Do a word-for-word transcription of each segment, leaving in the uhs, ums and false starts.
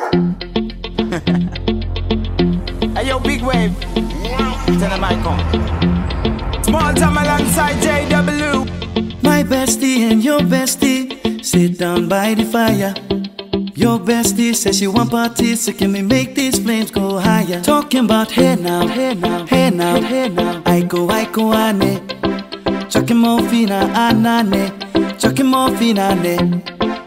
Hey yo, big wave. Tell them I come. Small time alongside J W. My bestie and your bestie sit down by the fire. Your bestie says she want parties, so can we make these flames go higher? Talking about hey now, hey now, hey now, hey now. I go, I go, ane. Chucking more fina, anane. Chucking more fina, ane.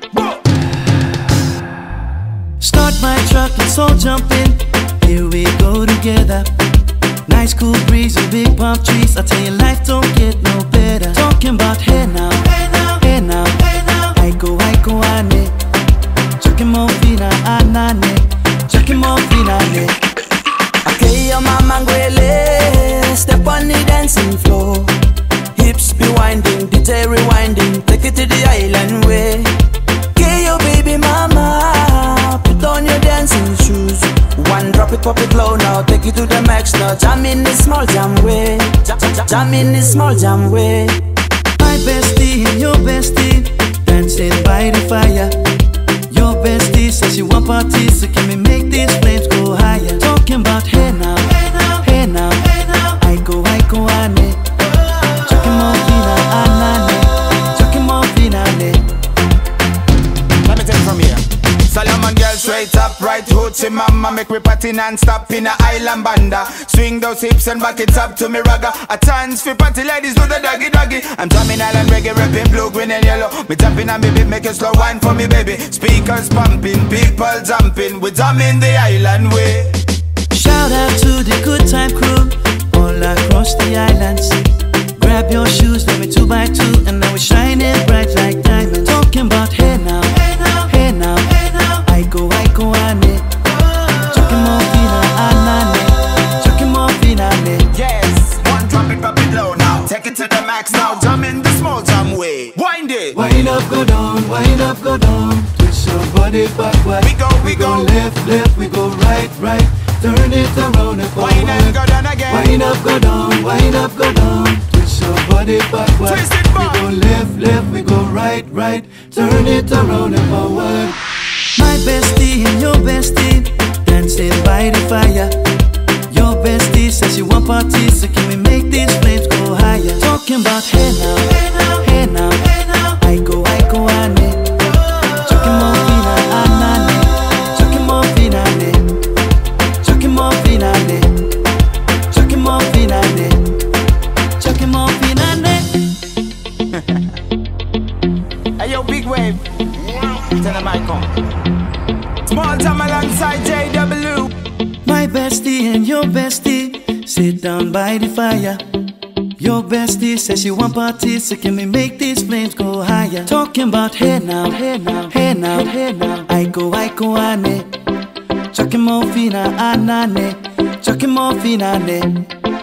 Start my truck, let's all jump in. Here we go together. Nice cool breeze and big palm trees. I tell you, life don't get no better. Talking about hey now, hey now, hey now, hey now. I go, I go, ane. Chucking more fina, anane. Chucking more fina, ane. Okay, your mama ngwele. Step on the dancing floor. Hips be winding, D J rewinding. Take it to the island way. Okay, your baby mama. Put on your dancing shoes. One drop it, pop it low now. Take it to the max now. Jam in the small jam way. Jam, jam, jam in the small jam way. My bestie and your bestie dancing by the fire. Your bestie says she want parties, so can we make these flames go higher? Talking about hey now, hey now, hey now, hey now. I go, I go, ane. Chucking more fina, anane. Chucking more fina, ane. Let me take it from here. Solomon girl straight up, right hoochie mama. Make me party non-stop in a island banda. Swing those hips and back it up to me ragga. A chance for party ladies do the doggy doggy. I'm drumming island reggae, rapping blue, green and yellow. Me jumping and me beat, make a slow wine for me baby. Speakers pumping, people jumping. We drumming the island way. Shout out to the good time crew all across the islands. Grab your shoes, let me two by two, and now we're shining bright like diamonds. Talking about hey now, hey now, hey now, hey now. I go, I go, ane. Chucking more fina, anane. Chucking more fina, ane. Yes, one drop it, drop it low now. Take it to the max now. Jump in the small jam way. Wind it. Wind up, go down, wind up, go down. Twist your body backward. We go, we, we go. go left, left, we go right, right. Turn it around and forward. Wind and go down again. Wind up, go down, wind up, go down. Twist your body backward. Twist it back. We go left, left, we go right, right. Turn it around and forward. My bestie and your bestie dancing by the fire. Your bestie says she want parties, so can we make these flames go higher? Talking about hey now, hey now, hey now, hey now. I go, I go, ane. Chucking more fina, anane. Chucking more fina, ane. Chucking more fina, ane. Chucking more fina, ane. Chucking more fina, ane. Hey yo, big wave. Tell them I come. Small time alongside J W. My bestie and your bestie sit down by the fire. Your bestie says she want parties, so can we make these flames go higher? Talking about hey now, hey now, hey now, hey now. I go, I go, ane. Chucking more fina, anane. Chucking more fina, ane.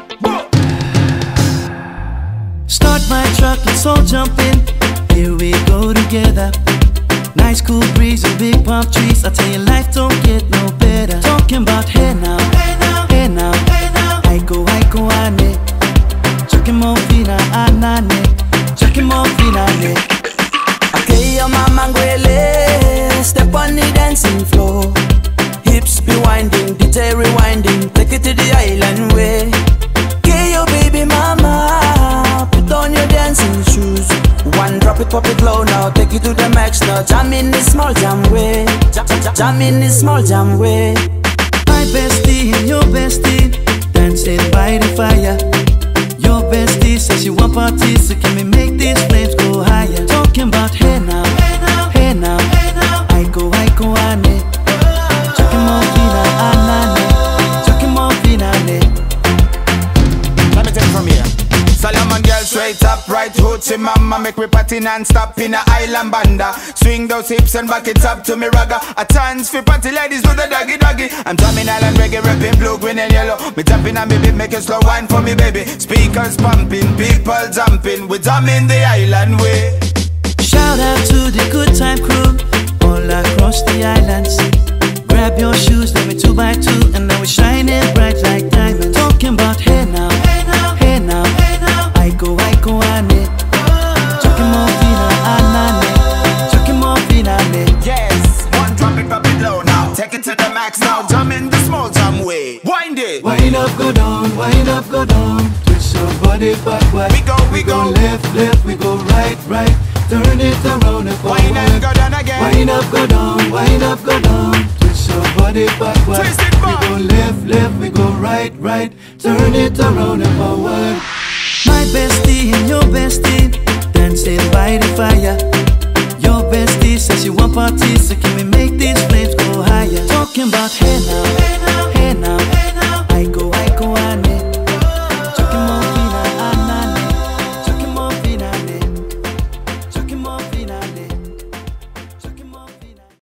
Start my truck, let's all jump in. Here we go together. Nice cool breeze and big palm trees. I tell you, life don't get no better. Talking about hey now, hey now, hey now, hey now. I go, I go, ane. Chucking more fina, anane. Chucking more fina, ane. Okay, your mama ngwele. Step on the dancing floor. Hips be winding, D J rewinding. Take it to the island way. Okay, your baby mama. Put on your dancing shoes. One drop it, pop it low now. Take it to the max now. Jam in the small jam way. Jam, jam, jam in the small jam way. My bestie and your bestie dancing by the fire. Your bestie says she want parties, so can we make these flames go higher? Talking about hey now, hey now, hey now, hey now. I go, I go, ane. Chucking more fina, anane. Chucking more fina, ane. Let me take it from here. Solomon girl straight up, right hoochie mama. Make me party non-stop in a island banda. Swing those hips and back it up to me ragga. A chance for party ladies do the doggy doggy. I'm drumming island reggae, rapping blue, green and yellow. Me jumping and me beat, make a slow wine for me baby. Speakers pumping, people jumping. We drumming the island way. Shout out to the good time crew all across the islands. Grab your shoes, let me two by two, and now we're shining bright like diamonds. Talking about hey now, hey now, hey now, hey now. I go, I go, ane. Chucking more fina, anane. Chucking more fina, ane. Yes, one drop it, drop it low now. Take it to go down, wind up, go down. Twist your body backward. We go, we, we go. go left, left, we go right, right. Turn it around and forward. Wind up, go down again. Wind up, go down, wind up, go down. Twist your body backward. Twist it back. We go left, left, we go right, right. Turn it around and forward. My bestie and your bestie dancing by the fire. Your bestie says she want parties, so can we make these flames go higher? Talking about hey now.